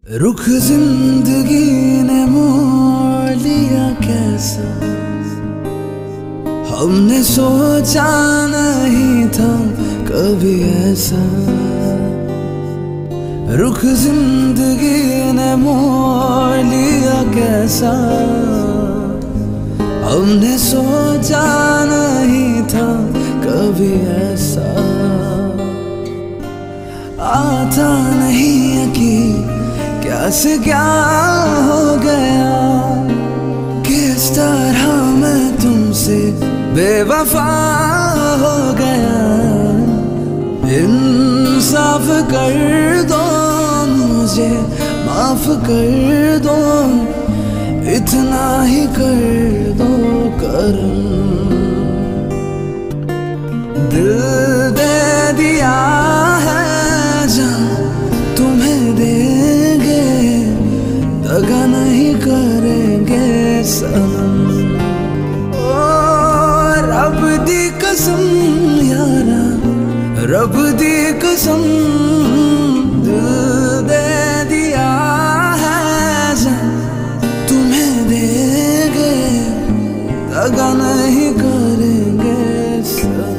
रुख जिंदगी ने मोड़ लिया कैसा, हमने सोचा नहीं था कभी ऐसा। रुख जिंदगी ने मोड़ लिया कैसा, हमने सोचा नहीं था कभी ऐसा। आता नहीं यकीन क्या से क्या हो गया, किस तरह मैं तुमसे बेवफा हो गया। इंसाफ कर दो मुझे, माफ कर दो, इतना ही कर दो करम। दिल दे दिया है जान तुम्हें देंगे, दगा नहीं करेंगे सनम। ओ रब दी कसम यारा, रब दी कसम, दिल दे दिया है जान तुम्हें देंगे, दगा नहीं करेंगे सनम।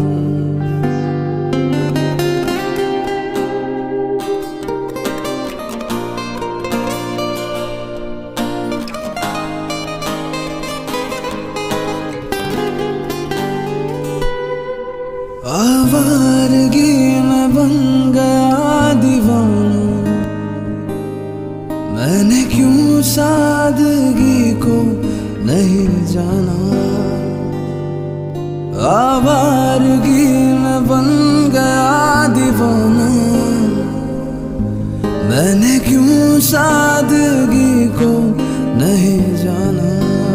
आवारगी में बन गया दीवाना, मैंने क्यों सादगी को नहीं जाना। आवारगी में बन गया दीवाना, मैंने क्यों सादगी को नहीं जाना।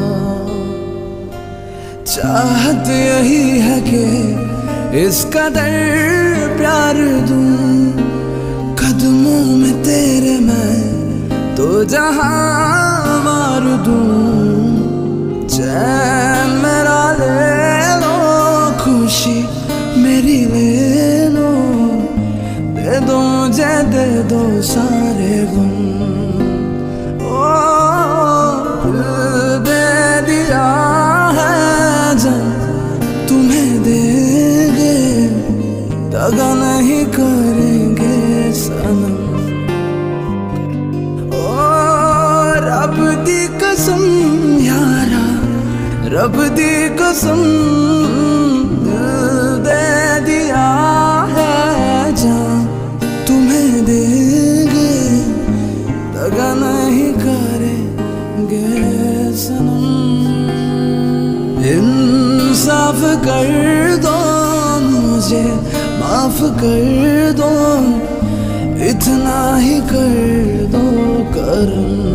चाहत यही है कि इस कदर प्यार दूं, कदमों में तेरे मैं तो जहां मार दूं। चैन मेरा ले लो, खुशी मेरी ले लो, दे दो मुझे दे दो सारे गम। ओ दिल दे दिया है जान तुम्हें देंगे, दगा नहीं करेंगे सनम। ओ रब दी कसम यारा, रब दी कसम, दिल दे दिया है जान तुम्हें देंगे, दगा नहीं करेंगे सनम। इंसाफ कर दो मुझे, माफ कर दो, इतना ही कर दो करम।